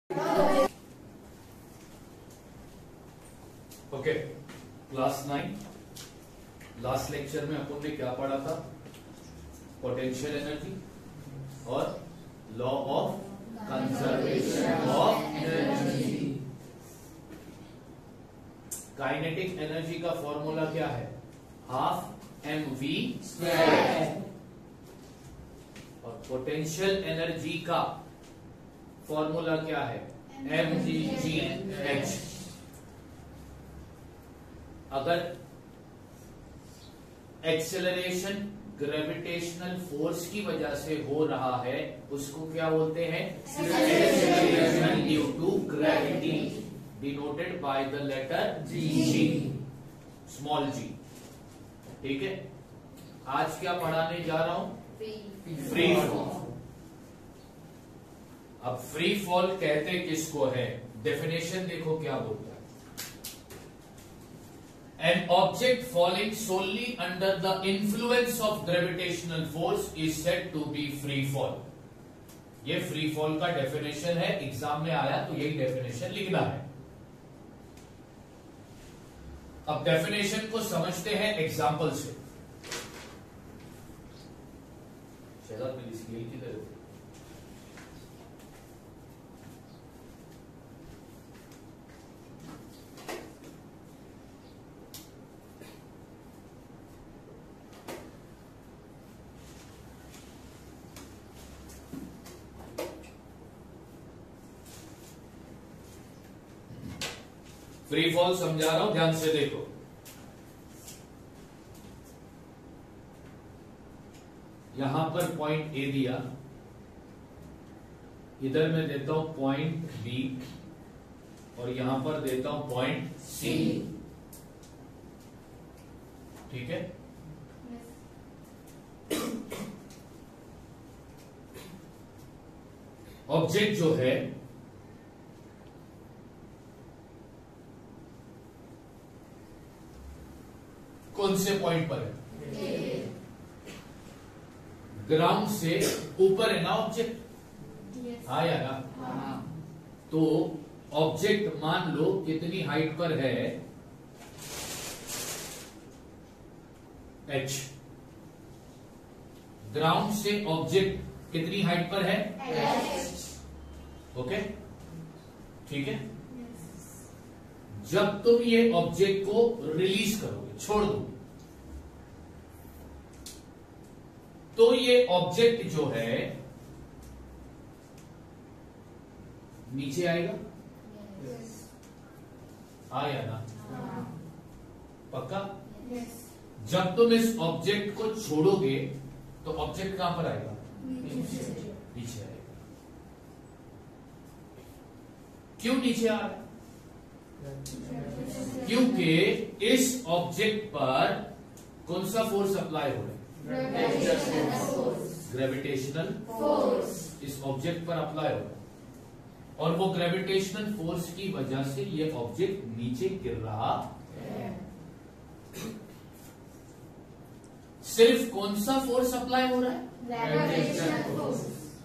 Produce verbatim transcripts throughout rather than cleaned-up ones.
Okay, class nine last lecture में अपन ने क्या पढ़ा था? पोटेंशियल एनर्जी और law of conservation of energy. Kinetic energy का फॉर्मूला क्या है? Half M we square. और पोटेंशियल एनर्जी का फॉर्मूला क्या है? M g g h. अगर एक्सेलरेशन ग्रेविटेशनल फोर्स की वजह से हो रहा है उसको क्या बोलते हैं? Acceleration due to gravity, denoted by the letter g, small g. ठीक है, आज क्या पढ़ाने जा रहा हूं? Free fall. अब फ्री फॉल कहते किसको है? डेफिनेशन देखो क्या बोलता है। An object falling solely under the influence of gravitational force is said to be free fall. ये फ्री फॉल का डेफिनेशन है, एग्जाम में आया तो यही डेफिनेशन लिखना है। अब डेफिनेशन को समझते हैं एग्जाम्पल से। शहजाद मेरी स्केल किधर है? फ्री फॉल समझा रहा हूं, ध्यान से देखो। यहां पर पॉइंट ए दिया, इधर मैं देता हूं पॉइंट बी और यहां पर देता हूं पॉइंट सी। ठीक है, ऑब्जेक्ट जो है कौन से पॉइंट पर है? ग्राउंड से ऊपर है ना ऑब्जेक्ट? हाँ या ना? हाँ। तो ऑब्जेक्ट मान लो कितनी हाइट पर है? एच। ग्राउंड से ऑब्जेक्ट कितनी हाइट पर है? एच। ओके, ठीक है। जब तुम ये ऑब्जेक्ट को रिलीज करोगे, छोड़ दो, तो ये ऑब्जेक्ट जो है नीचे आएगा। yes. आया ना? हाँ। पक्का? yes. जब तुम इस ऑब्जेक्ट को छोड़ोगे तो ऑब्जेक्ट कहां पर आएगा? नीचे आएगा। क्यों नीचे आ रहा है? क्योंकि इस ऑब्जेक्ट पर कौन सा फोर्स अप्लाई हो रहा है? ग्रेविटेशनल फोर्स इस ऑब्जेक्ट पर अप्लाई हो रहा है और वो ग्रेविटेशनल फोर्स की वजह से ये ऑब्जेक्ट नीचे गिर रहा है। सिर्फ कौन सा फोर्स अप्लाई हो रहा है? Gravitational force.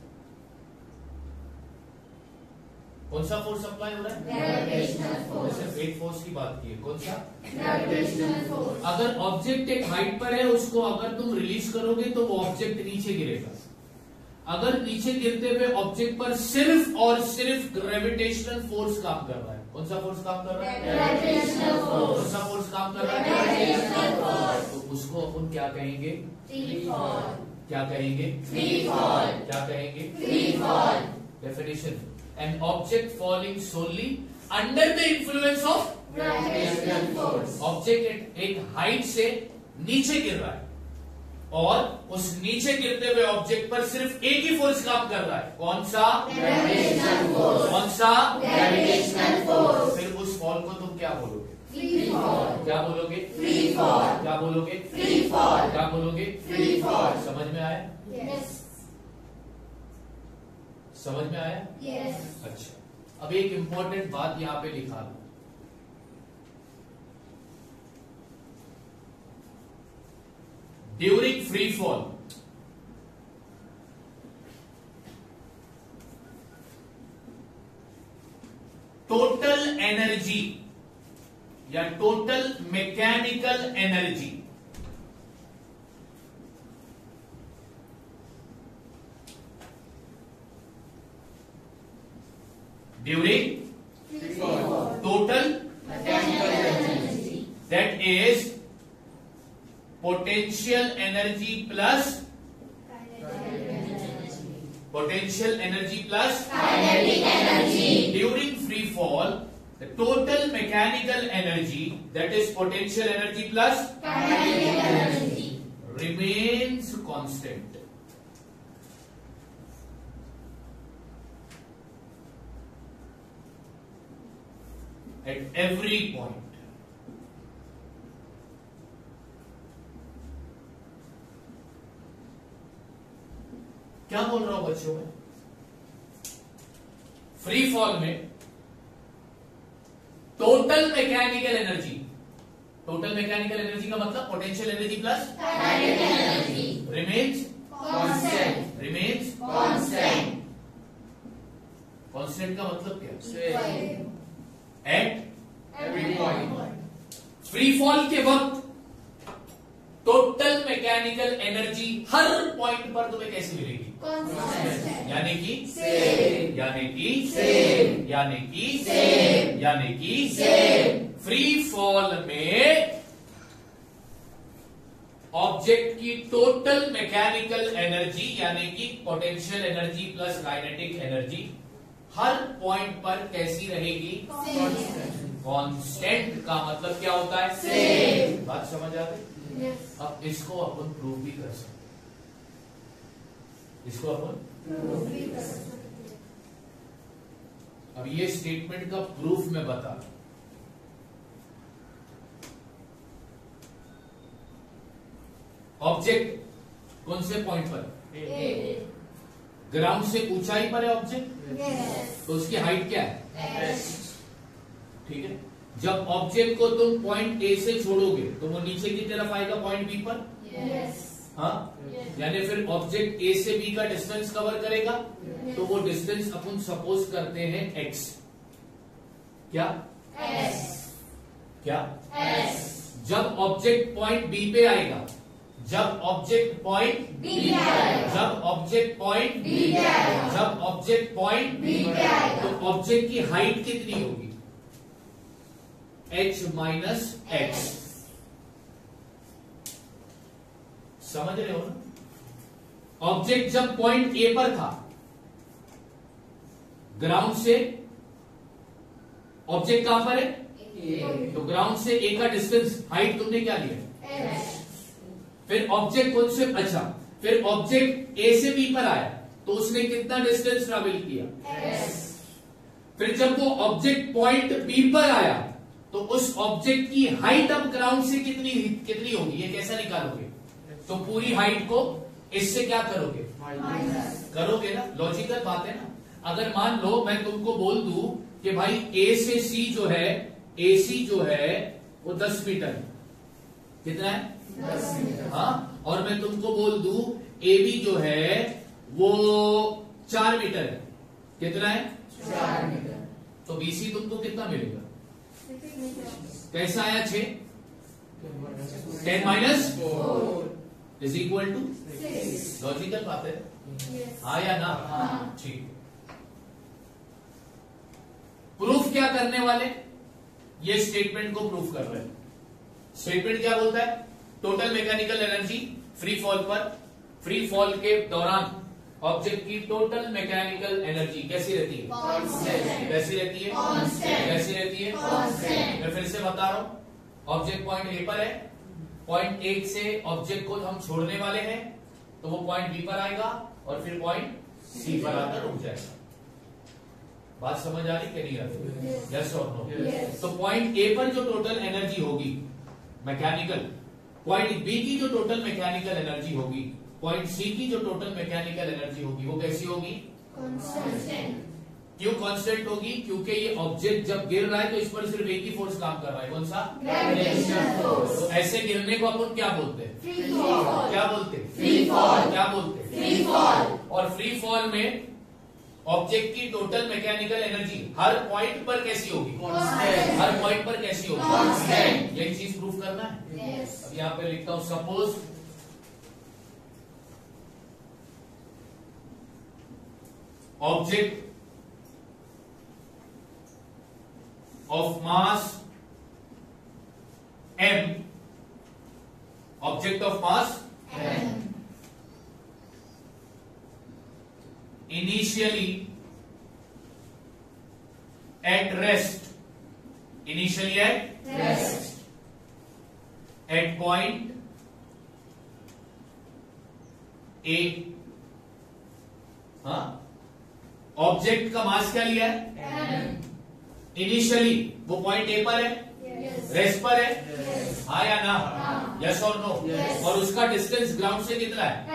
कौन सा फोर्स अप्लाई हो रहा है? Gravitational force. सिर्फ एक फोर्स की बात की है, कौन सा? Gravitational force. अगर ऑब्जेक्ट एक हाइट पर है, उसको अगर तुम रिलीज करोगे तो वो ऑब्जेक्ट नीचे गिरेगा। अगर नीचे गिरते हुए ऑब्जेक्ट पर सिर्फ और सिर्फ ग्रेविटेशनल फोर्स काम कर रहा है, कौन सा फोर्स काम कर रहा है? Gravitational force. कौन सा फोर्स काम कर रहा है? Gravitational force. तो उसको अपन क्या कहेंगे? Free fall. क्या कहेंगे? Free fall. क्या कहेंगे? Free fall. Definition: an object falling solely under the influence of gravitational force। Object एक हाइट से नीचे गिर रहा है और उस नीचे गिरते हुए ऑब्जेक्ट पर सिर्फ एक ही फोर्स काम कर रहा है, कौन सा? Gravitational force. कौन सा? Gravitational force. फिर उस फॉल को तुम क्या बोलोगे? Free fall. क्या बोलोगे? Free fall. क्या बोलोगे? Free fall. क्या बोलोगे? Free fall. समझ में आया? यस। समझ में आया? yes. अच्छा, अब एक इंपॉर्टेंट बात यहां पे लिखा दो। During free fall total energy या total mechanical energy during total mechanical energy, that is potential energy plus potential energy plus kinetic energy. During free fall, the total mechanical energy, that is potential energy plus kinetic energy, remains constant. At every point. क्या बोल रहा हूं बच्चों में? Free fall में total mechanical energy, total mechanical energy का मतलब potential energy plus kinetic energy remains constant, remains constant. Constant का मतलब क्या? At every point. Free fall के वक्त टोटल मैकेनिकल एनर्जी हर पॉइंट पर तुम्हें कैसे मिलेगी? यानी कि सेम, यानी कि सेम, यानी कि सेम, यानी कि सेम। फ्री फॉल में ऑब्जेक्ट की टोटल मैकेनिकल एनर्जी यानी कि potential energy plus kinetic energy हर पॉइंट पर कैसी रहेगी? कांस्टेंट का मतलब क्या होता है? सेम। बात समझ आती? yes. अब इसको अपन प्रूव भी कर सकते, इसको अपन प्रूव भी कर सकते। अब ये स्टेटमेंट का प्रूफ मैं बता, ऑब्जेक्ट कौन से पॉइंट पर? ग्राउंड से ऊंचाई पर है ऑब्जेक्ट, yes. तो उसकी हाइट क्या है? yes. ठीक है। जब ऑब्जेक्ट को तुम पॉइंट ए से छोड़ोगे तो वो नीचे की तरफ आएगा पॉइंट बी पर, yes. हाँ, yes. यानी फिर ऑब्जेक्ट ए से बी का डिस्टेंस कवर करेगा, yes. तो वो डिस्टेंस अपन सपोज करते हैं एक्स। क्या? S. क्या? S. जब ऑब्जेक्ट पॉइंट बी पे आएगा, जब ऑब्जेक्ट पॉइंट बी पे आएगा, जब ऑब्जेक्ट पॉइंट बी पे आएगा, जब ऑब्जेक्ट पॉइंट बी पे आएगा, तो ऑब्जेक्ट की हाइट कितनी होगी? h minus x. समझ रहे हो ना? ऑब्जेक्ट जब पॉइंट ए पर था, ग्राउंड से ऑब्जेक्ट कहां पर है? ए। तो ग्राउंड से ए का डिस्टेंस हाइट तुमने क्या लिया? h। फिर ऑब्जेक्ट कौन से, अच्छा, फिर ऑब्जेक्ट ए से बी पर आया तो उसने कितना डिस्टेंस ट्रेवल किया? s। फिर जब वो ऑब्जेक्ट पॉइंट बी पर आया तो उस ऑब्जेक्ट की हाइट अब ग्राउंड से कितनी कितनी होगी? ये कैसा निकालोगे? तो पूरी हाइट को इससे क्या करोगे? माइनस करोगे ना। लॉजिकल बात है ना। अगर मान लो मैं तुमको बोल दूं कि भाई ए से सी जो है, ए सी जो है वो दस मीटर, कितना है? दस मीटर। हाँ, और मैं तुमको बोल दूं ए बी जो है वो चार मीटर है, कितना है? चार मीटर। तो बीसी तुमको कितना मिलेगा? कैसा आया? छह। Ten minus four is equal to six. Logical बात है, हाँ या ना? ठीक। प्रूफ क्या करने वाले? ये स्टेटमेंट को प्रूफ कर रहे हैं। स्टेटमेंट क्या बोलता है? Total mechanical energy free fall पर, फ्री फॉल के दौरान ऑब्जेक्ट की टोटल मैकेनिकल एनर्जी कैसी रहती है? कांस्टेंट। कैसी रहती है? कांस्टेंट। कैसी रहती है? कांस्टेंट। मैं फिर से बता रहा हूं, ऑब्जेक्ट पॉइंट ए पर है, पॉइंट ए से ऑब्जेक्ट को हम छोड़ने वाले हैं तो वो पॉइंट बी पर आएगा और फिर पॉइंट सी पर आकर रुक जाएगा। बात समझ आ रही कि नहीं आ रही? यस और नो? तो पॉइंट ए पर जो टोटल एनर्जी होगी मैकेनिकल, पॉइंट बी की जो टोटल मैकेनिकल एनर्जी होगी, पॉइंट सी की जो टोटल मैकेनिकल एनर्जी होगी, वो कैसी होगी? कांस्टेंट। क्यों कांस्टेंट होगी? क्योंकि ये ऑब्जेक्ट जब गिर रहा है तो इस पर सिर्फ एक ही फोर्स काम कर रहा है, कौन सा? Gravitational force. तो ऐसे गिरने को अपन क्या बोलते हैं? Free fall. क्या बोलते हैं? Free fall. क्या बोलते हैं? Free fall. और फ्री फॉल में ऑब्जेक्ट की टोटल मैकेनिकल एनर्जी हर पॉइंट पर कैसी होगी? हर पॉइंट पर कैसी होगी? यही चीज प्रूफ करना है। yes. अब यहां पे लिखता हूं, suppose object of mass m, object of mass m initially at rest, initially at rest at point A, हाँ, ऑब्जेक्ट का मास क्या लिया है? इनिशियली वो पॉइंट ए पर है, रेस्ट पर है, हाँ या ना? यस और नो? और उसका डिस्टेंस ग्राउंड से कितना है?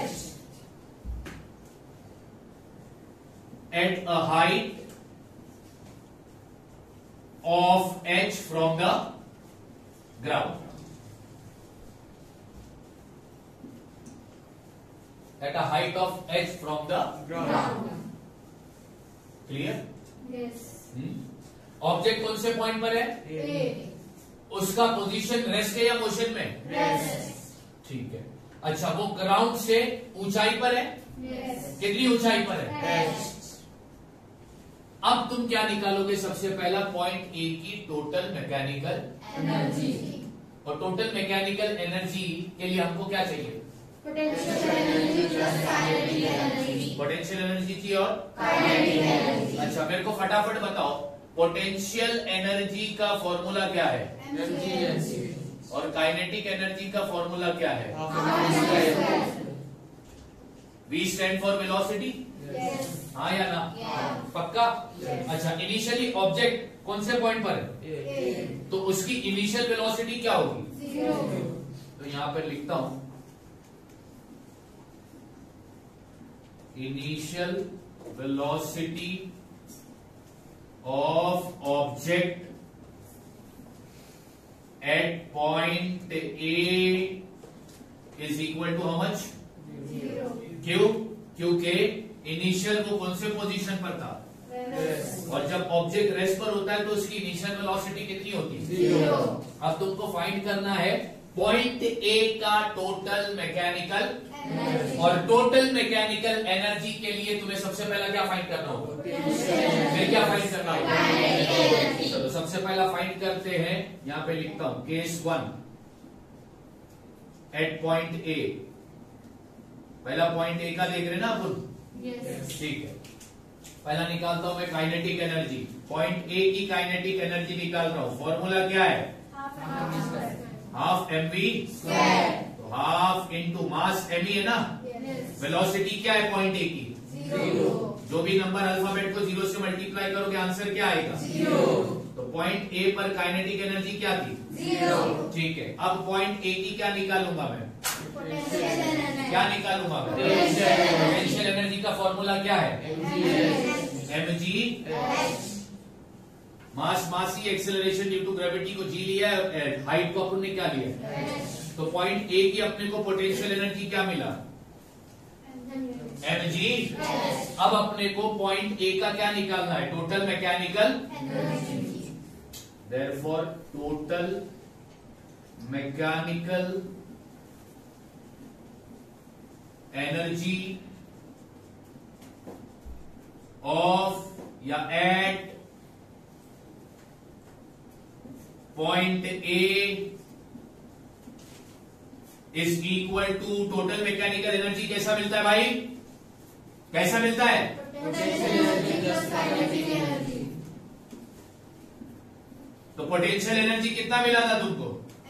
at a height of h from the ground. At a height of h from the ground. Clear? Yes. Object कौन से पॉइंट पर है? A. उसका पोजीशन रेस्ट है या मोशन में? Rest. ठीक है। अच्छा, वो ग्राउंड से ऊंचाई पर है? Yes. कितनी ऊंचाई पर है? Rest. अब तुम क्या निकालोगे? सबसे पहला पॉइंट ए की टोटल मैकेनिकल एनर्जी। और टोटल मैकेनिकल एनर्जी के लिए हमको क्या चाहिए? Potential energy plus kinetic energy. Potential energy चाहिए और काइनेटिक एनर्जी। अच्छा, मेरे को फटाफट बताओ, पोटेंशियल एनर्जी का फॉर्मूला क्या है? और काइनेटिक एनर्जी का फॉर्मूला क्या है? वी स्टैंड फॉर वेलोसिटी, हाँ या ना? पक्का? अच्छा, इनिशियली ऑब्जेक्ट कौन से पॉइंट पर है? तो उसकी इनिशियल वेलोसिटी क्या होगी? जीरो। तो यहां पर लिखता हूं, initial velocity of object at point A is equal to how much? Zero. क्यों? क्योंकि इनिशियल वो कौन से पोजीशन पर था? और जब ऑब्जेक्ट रेस्ट पर होता है तो उसकी इनिशियल वेलोसिटी कितनी होती है? जीरो। अब तुमको फाइंड करना है पॉइंट ए का टोटल मैकेनिकल एनर्जी। और टोटल मैकेनिकल एनर्जी के लिए तुम्हें सबसे पहला क्या फाइंड करना होगा? फिर क्या फाइंड करना होगा? चलो सबसे पहला फाइंड करते हैं। यहां पे लिखता हूं, case one at point A. पहला पॉइंट ए का देख रहे ना अपन? ठीक है, पहला निकालता हूं मैं काइनेटिक एनर्जी। पॉइंट ए की काइनेटिक एनर्जी निकाल रहा हूं। फॉर्मूला क्या है? Half M we square. तो half into mass M E है ना? वेलोसिटी क्या है पॉइंट ए की? जीरो। जो भी नंबर अल्फाबेट को जीरो से मल्टीप्लाई करोगे आंसर क्या आएगा? जीरो। तो पॉइंट ए पर काइनेटिक एनर्जी क्या थी? जीरो। ठीक है, अब पॉइंट ए की क्या निकालूंगा मैं? क्या निकालूंगा मैं? पोटेंशियल एनर्जी का फॉर्मूला क्या है? एम जी मास मास ही एक्सेलरेशन ड्यू टू ग्रेविटी को जी लिया है, हाइट को अपन ने क्या लिया? तो पॉइंट ए की अपने को पोटेंशियल एनर्जी क्या मिला? M G. अब अपने को पॉइंट ए का क्या निकालना है? Total mechanical energy. Therefore total mechanical energy of या at point A is equal to total mechanical energy. कैसा मिलता है भाई? कैसा मिलता है? तो पोटेंशियल एनर्जी कितना मिला था तुमको?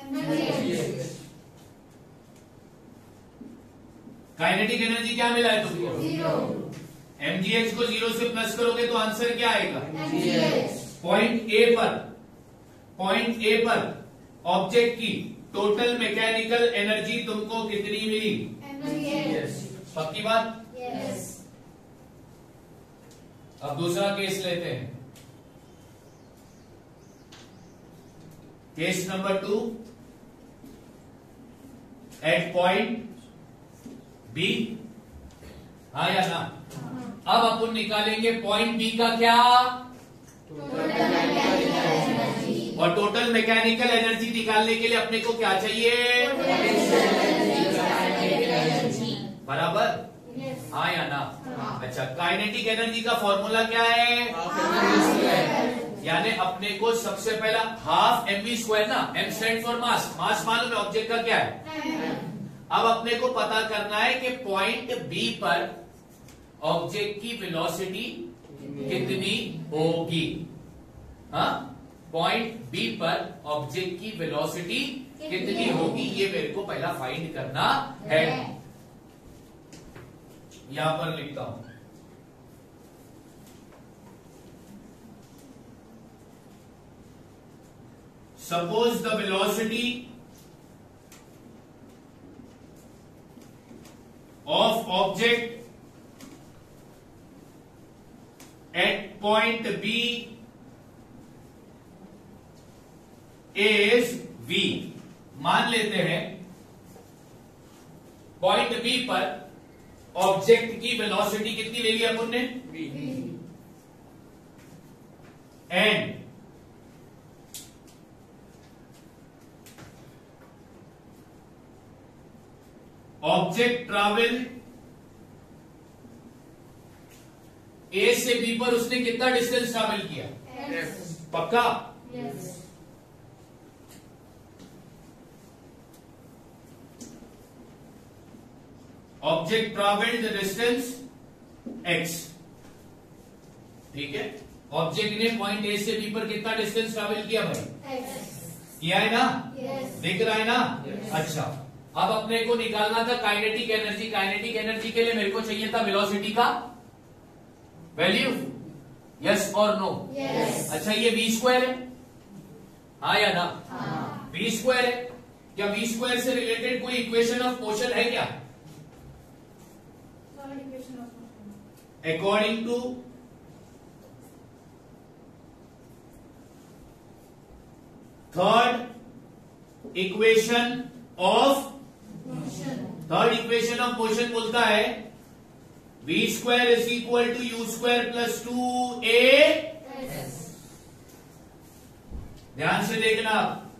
काइनेटिक एनर्जी क्या मिला है तुमको? जीरो। एमजीएच को जीरो से प्लस करोगे तो आंसर क्या आएगा? पॉइंट ए पर पॉइंट ए पर ऑब्जेक्ट की टोटल मैकेनिकल एनर्जी तुमको कितनी मिली? पक्की बात? यस। अब दूसरा केस लेते हैं। Case number two at point B, हाँ या ना? अब अपन निकालेंगे पॉइंट बी का क्या, और टोटल मैकेनिकल एनर्जी निकालने के लिए अपने को क्या चाहिए, बराबर, हाँ या ना। अच्छा, काइनेटिक एनर्जी का फॉर्मूला क्या है, यानी अपने को सबसे पहला हाफ एम वी स्क्वायर ना, M stand for mass, mass मालूम है ऑब्जेक्ट का क्या है। अब अपने को पता करना है कि पॉइंट बी पर ऑब्जेक्ट की वेलोसिटी कितनी होगी। हाँ, पॉइंट बी पर ऑब्जेक्ट की वेलोसिटी कितनी होगी, ये मेरे को पहला फाइंड करना है। यहां पर लिखता हूं, suppose the velocity of object at point B is V। मान लेते हैं पॉइंट B पर ऑब्जेक्ट की वेलोसिटी कितनी ले ली अपन ने, एंड ऑब्जेक्ट ट्रैवल ए से बी पर उसने कितना डिस्टेंस ट्रैवल किया, yes. पक्का, yes. Object travelled the distance X, ठीक है। ऑब्जेक्ट ने पॉइंट ए से बी पर कितना डिस्टेंस ट्रैवल किया भाई, एक्स, किया है ना, yes. दिख रहा है ना, yes. अच्छा, अब अपने को निकालना था काइनेटिक एनर्जी। काइनेटिक एनर्जी के लिए मेरे को चाहिए था वेलोसिटी का वैल्यू, यस और नो, yes. अच्छा, ये वी स्क्वायर है, हाँ या ना, हाँ. वी स्क्वायर है, क्या वी स्क्वायर से रिलेटेड कोई इक्वेशन ऑफ मोशन है क्या, according to third equation of third equation of motion बोलता है V square is equal to U square plus two A. ध्यान से देखना,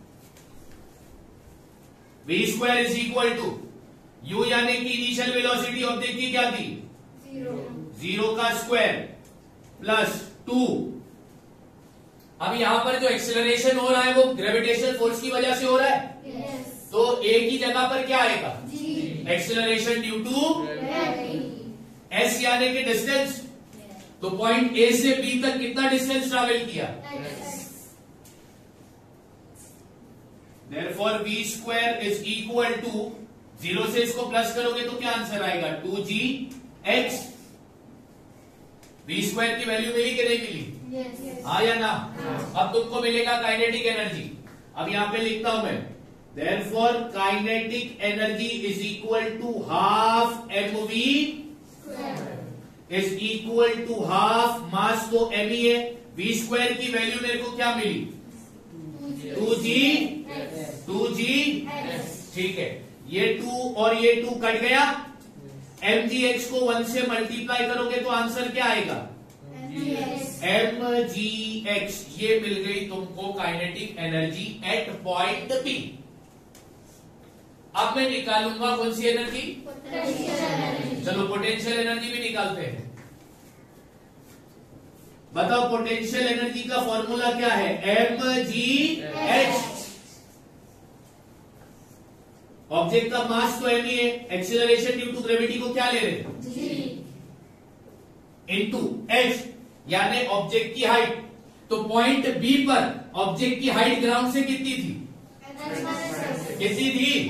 V square is equal to U यानी कि इनिशियल वेलोसिटी ऑब्जेक्ट की क्या थी, जीरो, जीरो का स्क्वायर प्लस टू। अब यहां पर जो एक्सेलरेशन हो रहा है वो ग्रेविटेशनल फोर्स की वजह से हो रहा है, yes. तो ए की जगह पर क्या आएगा, एक्सेलरेशन ड्यू टू एस यानी कि डिस्टेंस, तो पॉइंट ए से बी तक कितना डिस्टेंस ट्रैवल किया, therefore V square is equal to, zero से इसको प्लस करोगे तो क्या आंसर आएगा, two G X. V square की वैल्यू मिली कि नहीं मिली, yes. हाँ या ना, हाँ. अब तुमको मिलेगा काइनेटिक एनर्जी। अब यहां पे लिखता हूं मैं, therefore kinetic energy is equal to half M V is equal to half mass, तो एम ई है, वी स्क्वायर की वैल्यू मेरे को क्या मिली, टू जी टू जी ठीक है। ये टू और ये टू कट गया, एम जी एक्स को वन से मल्टीप्लाई करोगे तो आंसर क्या आएगा, एम जी एक्स। ये मिल गई तुमको kinetic energy at point B. अब मैं निकालूंगा कौन सी एनर्जी, चलो पोटेंशियल एनर्जी भी निकालते हैं। बताओ पोटेंशियल एनर्जी का फॉर्मूला क्या है, एम जी एच। ऑब्जेक्ट का मास तो एम ही है, एक्सीलरेशन ड्यू टू ग्रेविटी को क्या ले रहे हैं, इनटू एच यानी ऑब्जेक्ट की हाइट। तो पॉइंट बी पर ऑब्जेक्ट की हाइट ग्राउंड से कितनी थी, कितनी थी,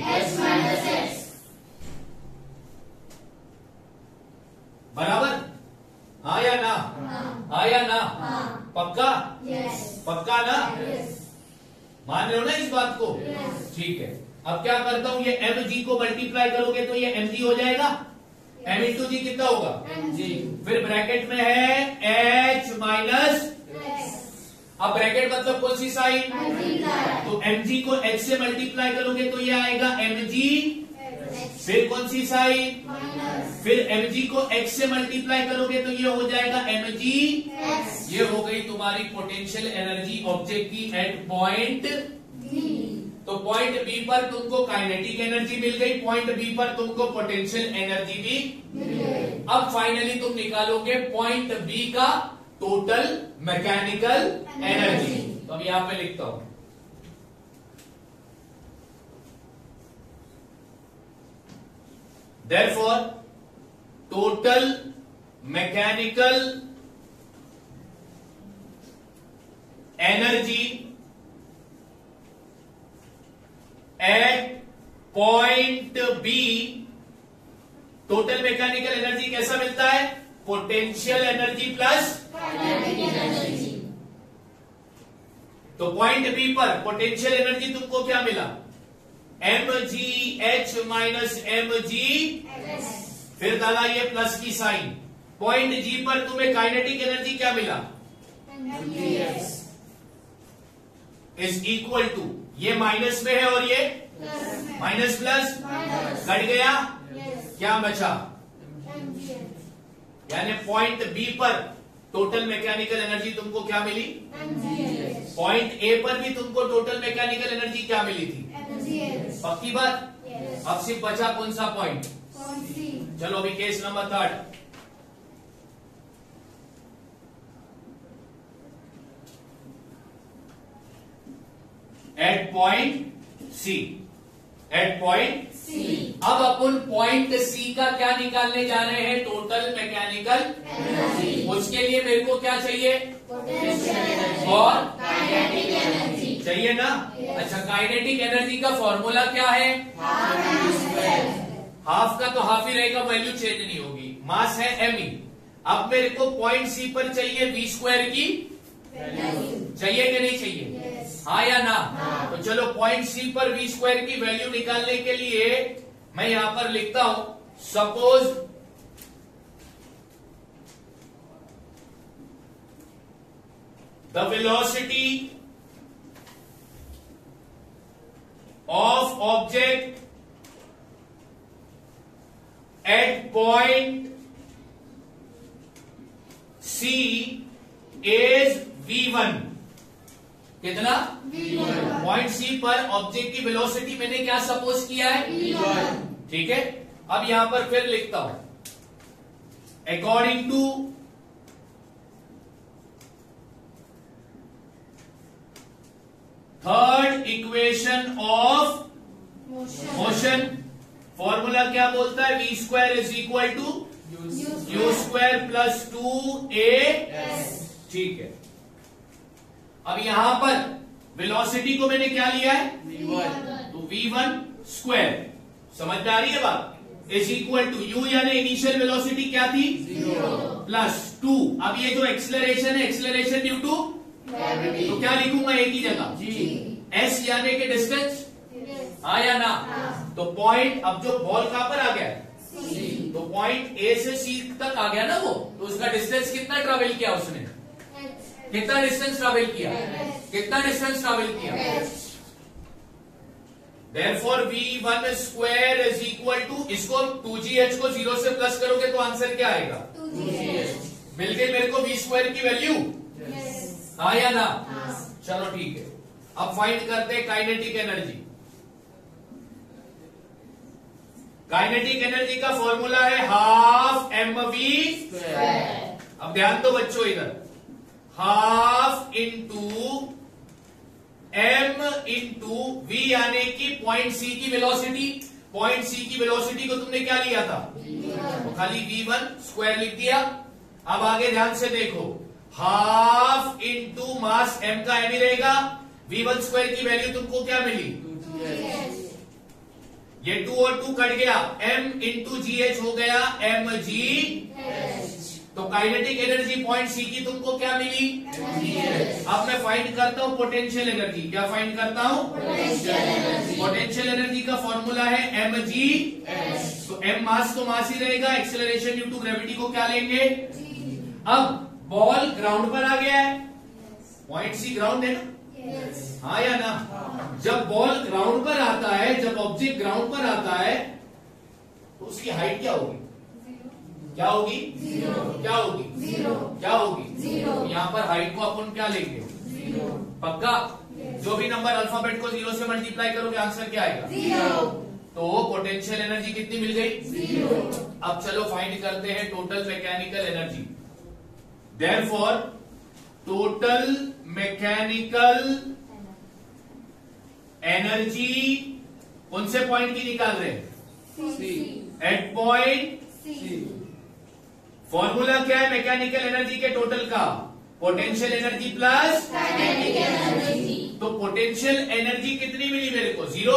बराबर, हाँ या ना, हाँ या ना, पक्का, पक्का ना, मान रहे हो ना इस बात को, ठीक है। अब क्या करता हूं, ये एम जी को मल्टीप्लाई करोगे तो ये एम जी हो जाएगा, एम इंटू जी कितना होगा, जी। फिर ब्रैकेट में है एच माइनस, अब ब्रैकेट मतलब कौन सी साइन, तो एम जी को एच से मल्टीप्लाई करोगे तो ये आएगा एम जी फिर कौन सी साइन, माइनस, फिर mg को x से मल्टीप्लाई करोगे तो ये हो जाएगा mg। एक्स, ये हो गई तुम्हारी पोटेंशियल एनर्जी ऑब्जेक्ट की एट पॉइंट। बी, तो पॉइंट बी पर तुमको काइनेटिक एनर्जी मिल गई, पॉइंट बी पर तुमको पोटेंशियल एनर्जी भी। मिल गए। अब फाइनली तुम निकालोगे पॉइंट बी का टोटल मैकेनिकल एनर्जी। तो अब यहां पे लिखता हूं, therefore total mechanical energy at point B, total mechanical energy कैसा मिलता है, potential energy plus. Kinetic energy, तो पॉइंट बी पर पोटेंशियल एनर्जी तुमको क्या मिला, M G H minus M G, X, फिर डाला ये प्लस की साइन। पॉइंट जी पर तुम्हें काइनेटिक एनर्जी क्या मिला, MG, X, is equal to, ये माइनस में है और ये प्लस में, माइनस प्लस माइनस, कट गया, यस, क्या बचा, एमजी, एक्स, यानी पॉइंट बी पर टोटल मैकेनिकल एनर्जी तुमको क्या मिली, एमजी, एक्स, पॉइंट ए पर भी तुमको टोटल मैकेनिकल एनर्जी क्या मिली थी। एमजी, एक्स, पक्की बात। यस, अब सिर्फ बचा कौन सा पॉइंट, पॉइंट सी, चलो अभी case number third. At point C, at point C, अब अपन पॉइंट सी का क्या निकालने जा रहे हैं, टोटल मैकेनिकल एनर्जी, उसके लिए मेरे को क्या चाहिए, पोटेंशियल एनर्जी, और काइनेटिक एनर्जी, चाहिए ना। Yes. अच्छा, काइनेटिक एनर्जी का फॉर्मूला क्या है, हाफ एम स्क्वायर, हाफ का तो हाफ ही रहेगा, वैल्यू चेंज नहीं होगी, मास है एम ई। अब मेरे को पॉइंट सी पर चाहिए वी स्क्वायर की, वैल्यू, चाहिए कि नहीं चाहिए, यस, हाँ या ना। हाँ। तो चलो पॉइंट सी पर वी स्क्वायर की वैल्यू निकालने के लिए मैं यहां पर लिखता हूं, suppose the velocity of object at point C is V one. कितना, वी वन, पॉइंट सी पर ऑब्जेक्ट की वेलोसिटी मैंने क्या सपोज किया है, वी वन, ठीक है। अब यहां पर फिर लिखता हूं, according to third equation of motion, motion, formula क्या बोलता है, V square is equal to U square plus two A, S, ठीक है। अब यहां पर वेलोसिटी को मैंने क्या लिया है, वी वन, तो वी वन स्क्वायर, समझ में आ रही है बात, इज इक्वल टू यू यानी इनिशियल वेलोसिटी क्या थी, जीरो, प्लस टू। अब ये जो एक्सेलरेशन है, एक्सेलरेशन ड्यू टू, ग्रेविटी, तो क्या लिखूंगा एक ही जगह, जी, एस यानी कि डिस्टेंस, यस, हाँ या ना। हाँ, तो पॉइंट, अब जो बॉल कहां पर आ गया है, सी, तो पॉइंट ए से सी तक आ गया ना वो, तो उसका डिस्टेंस कितना ट्रेवल किया उसने, एक्स, कितना डिस्टेंस ट्रेवल किया, Yes. कितना डिस्टेंस ट्रेवल किया, X, therefore V one square is equal to, इसको टू जी एच को जीरो से प्लस करोगे तो आंसर क्या आएगा, टू जी एच, मिल गई मेरे को वी स्क्वायर की वैल्यू, यस, हाँ या ना। हाँ, चलो ठीक है, अब फाइंड करते हैं काइनेटिक एनर्जी। काइनेटिक एनर्जी का फॉर्मूला है हाफ एम वी स्क्वायर, अब ध्यान दो बच्चों इधर, half into M into V यानी कि पॉइंट सी की वेलोसिटी, पॉइंट सी की वेलोसिटी को तुमने क्या लिया था, वी वन, तो खाली वी वन स्क्वायर लिख दिया। अब आगे ध्यान से देखो, हाफ इंटू मास एम का एम ही रहेगा, वी वन स्क्वायर की वैल्यू तुमको क्या मिली, टू जी एच, ये टू और टू कट गया, m इंटू जी एच हो गया एम जी। एच, तो काइनेटिक एनर्जी पॉइंट सी की तुमको क्या मिली, एमजी एच, अब मैं फाइंड करता हूं पोटेंशियल एनर्जी, क्या फाइंड करता हूं, पोटेंशियल एनर्जी, पोटेंशियल एनर्जी का फॉर्मूला है एम जी। एच, तो m मास तो मास ही रहेगा, एक्सेलरेशन ड्यू टू ग्रेविटी को क्या लेंगे। जी, अब बॉल ग्राउंड पर आ गया है, पॉइंट सी ग्राउंड है ना, यस, हाँ या ना। जब बॉल ग्राउंड पर आता है, जब ऑब्जेक्ट ग्राउंड पर आता है तो उसकी हाइट क्या होगी? क्या होगी? जीरो। क्या होगी? जीरो। क्या होगी? जीरो। तो यहाँ पर हाइट को अपन क्या लेंगे? जीरो। पक्का? जो भी नंबर अल्फाबेट को जीरो से मल्टीप्लाई करोगे आंसर क्या आएगा? जीरो। तो पोटेंशियल एनर्जी कितनी मिल गई? जीरो। अब चलो फाइंड करते हैं total mechanical energy. Therefore total mechanical energy कौन से पॉइंट की निकाल रहे हैं? C. At point C. Formula क्या है मैकेनिकल एनर्जी के टोटल का? Potential energy plus kinetic energy. तो पोटेंशियल एनर्जी कितनी मिली मेरे को? जीरो।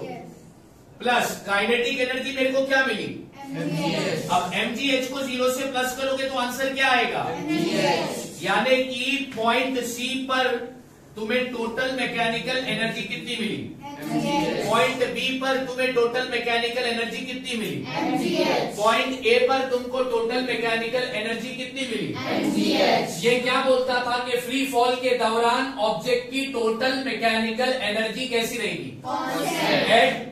प्लस काइनेटिक एनर्जी मेरे को क्या मिली? एमजीएच। अब एमजीएच को जीरो से प्लस करोगे तो आंसर क्या आएगा? एमजीएच। यानी कि पॉइंट सी पर तुम्हें टोटल मैकेनिकल एनर्जी कितनी मिली? एमजीएच। पॉइंट बी पर तुम्हें टोटल मैकेनिकल एनर्जी कितनी मिली? एमजीएच। पॉइंट ए पर तुमको टोटल मैकेनिकल एनर्जी कितनी मिली? एमजीएच। ये क्या बोलता था कि फ्री फॉल के दौरान ऑब्जेक्ट की टोटल मैकेनिकल एनर्जी कैसी रहेगी? कांस्टेंट। एट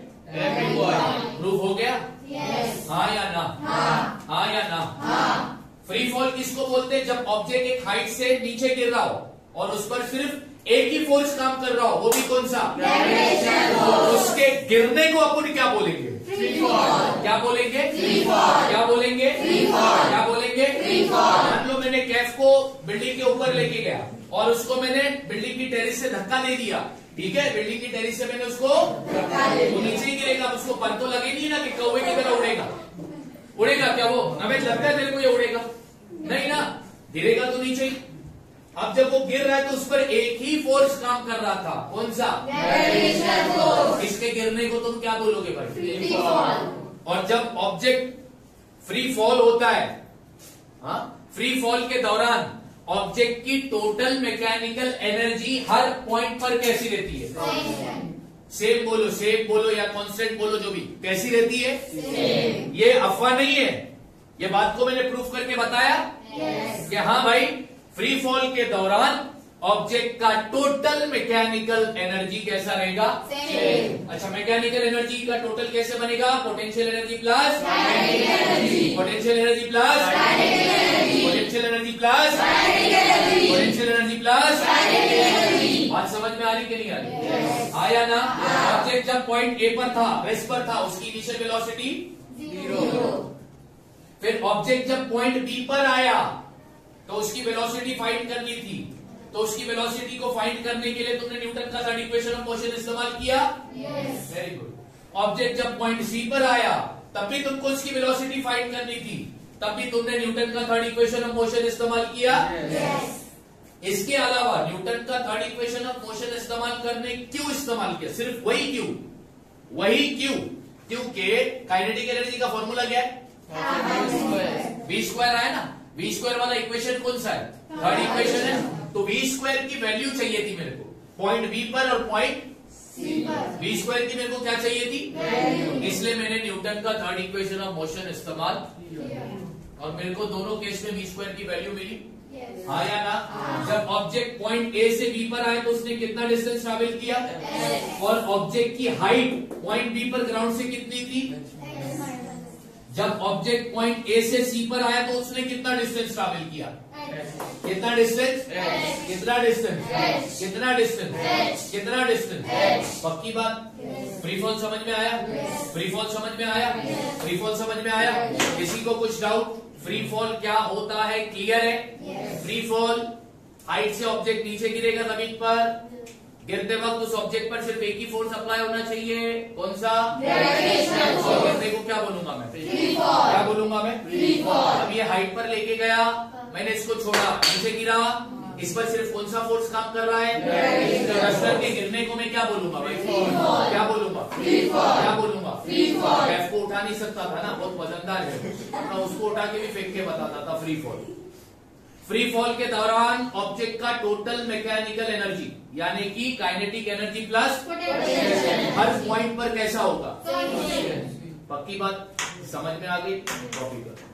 प्रूफ हो गया? यस। हाँ या ना? हाँ। हाँ या ना? हाँ। फ्री फॉल किसको बोलते हैं? जब ऑब्जेक्ट एक हाइट से नीचे गिर रहा हो और उस पर सिर्फ एक ही फोर्स काम कर रहा हो, वो भी कौन सा? Gravitational force. उसके गिरने को अपन क्या बोलेंगे? Free fall. क्या बोलेंगे? Free fall. क्या बोलेंगे? Free fall. क्या बोलेंगे? Free fall. मान लो मैंने कैफ को बिल्डिंग के ऊपर लेके गया और उसको मैंने बिल्डिंग की टेरिस से धक्का दे दिया, ठीक है? बिल्डिंग की टेरिस से मैंने उसको वो नीचे ही गिरेगा, उसको पर तो लगे नहीं ना कि कौवे की तरह उड़ेगा। उड़ेगा क्या वो? हमें लगता है तेरे को ये उड़ेगा? नहीं ना, गिरेगा तो नीचे ही। अब जब वो गिर रहा है तो उस पर एक ही फोर्स काम कर रहा था, कौन सा? Gravitational force. इसके गिरने को तुम क्या बोलोगे भाई? Free fall. और जब ऑब्जेक्ट फ्री फॉल होता है, हाँ, फ्री फॉल के दौरान ऑब्जेक्ट की टोटल मैकेनिकल एनर्जी हर पॉइंट पर कैसी रहती है? सेम बोलो, सेम बोलो या कांस्टेंट बोलो, जो भी, कैसी रहती है? सेम। ये अफवाह नहीं है, ये बात को मैंने प्रूफ करके बताया यस। कि हाँ भाई, फ्री फॉल के दौरान ऑब्जेक्ट का टोटल मैकेनिकल एनर्जी कैसा रहेगा? सेम। अच्छा, मैकेनिकल एनर्जी का टोटल कैसे बनेगा? Potential energy plus kinetic energy. Potential energy plus kinetic energy. Potential energy plus kinetic energy. Potential energy plus kinetic energy. बात समझ में आ रही कि नहीं आ रही? Yes. आया ना? हाँ। ऑब्जेक्ट जब पॉइंट ए पर था, रेस्ट पर था, उसकी इनिशियल वेलोसिटी जीरो। फिर ऑब्जेक्ट जब पॉइंट बी पर आया तो उसकी वेलोसिटी फाइंड करनी थी, तो उसकी वेलोसिटी को फाइंड करने के लिए तुमने न्यूटन का थर्ड इक्वेशन ऑफ मोशन इस्तेमाल किया। यस। Very good. ऑब्जेक्ट जब पॉइंट सी पर आया तब भी तुमको उसकी वेलोसिटी फाइंड करनी थी, तब भी तुमने न्यूटन का थर्ड इक्वेशन ऑफ मोशन इस्तेमाल किया। यस। इसके अलावा न्यूटन का थर्ड इक्वेशन ऑफ मोशन इस्तेमाल करने क्यों इस्तेमाल किया? सिर्फ वही क्यों? वही क्यों? क्योंकि काइनेटिक एनर्जी का फॉर्मूला क्या है? वी स्क्वायर है ना, वी स्क्वायर वाला इक्वेशन कौन सा है? थर्ड इक्वेशन है। तो वी स्क्वायर की वैल्यू चाहिए थी मेरे को पॉइंट बी पर और पॉइंट सी पर। वी स्क्वायर की मेरे को क्या चाहिए थी? वैल्यू। इसलिए मैंने न्यूटन का थर्ड इक्वेशन ऑफ मोशन इस्तेमाल और मेरे को दोनों केस में वी स्क्वायर की वैल्यू मिली। यस। हाँ या ना? जब ऑब्जेक्ट पॉइंट ए से बी पर आए तो उसने कितना डिस्टेंस ट्रैवल किया? Yes. और ऑब्जेक्ट की हाइट पॉइंट बी पर ग्राउंड से कितनी थी? जब ऑब्जेक्ट पॉइंट ए से सी पर आया तो उसने कितना डिस्टेंस ट्रैवल किया? कितना डिस्टेंस? Yes. कितना डिस्टेंस? Yes. कितना डिस्टेंस? Yes. कितना डिस्टेंस? Yes. पक्की बात? Yes. फ्री फॉल समझ में आया? Yes. फ्री फॉल समझ में आया? Yes. फ्री फॉल समझ में आया? Yes. किसी को कुछ डाउट? फ्री फॉल क्या होता है? क्लियर है? Yes. फ्री फॉल हाइट से ऑब्जेक्ट नीचे गिरेगा जमीन पर, गिरते वक्त उस ऑब्जेक्ट पर सिर्फ एक ही फोर्स अप्लाई होना चाहिए, कौन सा? Gravitational और force. गिरने को क्या बोलूंगा मैं? Free fall. क्या बोलूंगा मैं? Free fall. अब ये हाइट पर लेके गया, मैंने इसको छोड़ा, नीचे गिरा, इस पर सिर्फ कौन सा फोर्स काम कर रहा है? Gravitational थ्रस्टर के गिरने को मैं क्या बोलूंगा भाई? Free fall. क्या बोलूंगा? Free fall. क्या बोलूंगा? Free fall. कैफ को उठा नहीं सकता था ना, बहुत वजनदार है, मैं उसको उठा के भी फेंक के बताता था। फ्री फॉल फ्री फॉल के दौरान ऑब्जेक्ट का टोटल मैकेनिकल एनर्जी यानी कि काइनेटिक एनर्जी प्लस हर पॉइंट पर कैसा होगा? पक्की बात समझ में आ गई? कॉपी कर।